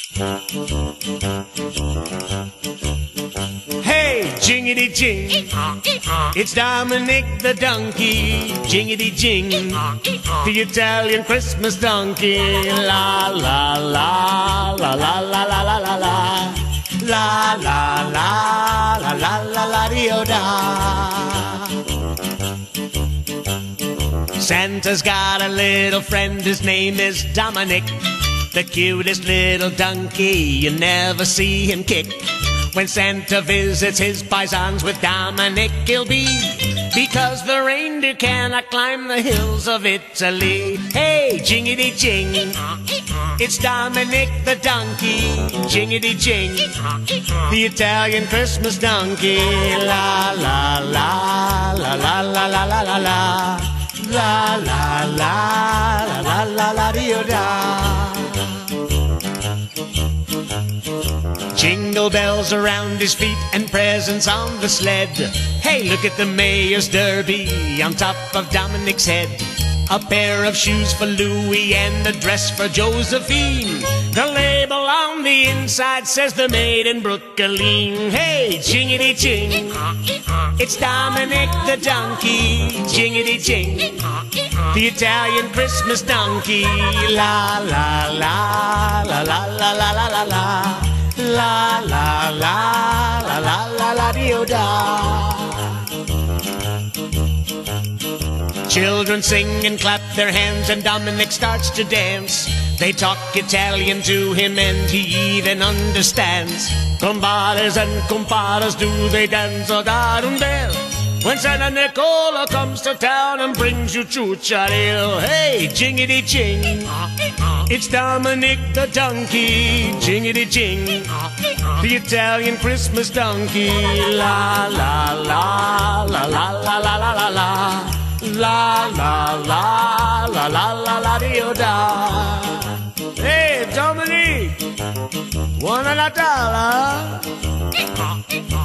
Hey, jingity jing, it's Dominic the donkey. Jingity jing, the Italian Christmas donkey. La la la la la la la la la la. La la la la la la la da. Santa's got a little friend, his name is Dominic, the cutest little donkey, you never see him kick. When Santa visits his paisans, with Dominic he'll be, because the reindeer cannot climb the hills of Italy. Hey, jingity jing, it's Dominic the donkey. Jingity jing, the Italian Christmas donkey. La la la la la la la la la la. La la la la la la da. Jingle bells around his feet and presents on the sled. Hey, look at the mayor's derby on top of Dominic's head. A pair of shoes for Louis and a dress for Josephine. The label on the inside says they're made in Brooklyn. Hey, jingity jing, it's Dominic the donkey. Jingity jing, the Italian Christmas donkey. La la la la la la la la la la. La la la la la la la da. Children sing and clap their hands and Dominic starts to dance. They talk Italian to him and he even understands. Compadres and comparas, do they dance or darundel? When Santa Nicola comes to town and brings you chucharil. Hey, jingity jing, it's Dominic the donkey. Jingity jing, the Italian Christmas donkey. La la la la la la la la la la. La la la la la la la da. Hey, Dominic, buona Natale.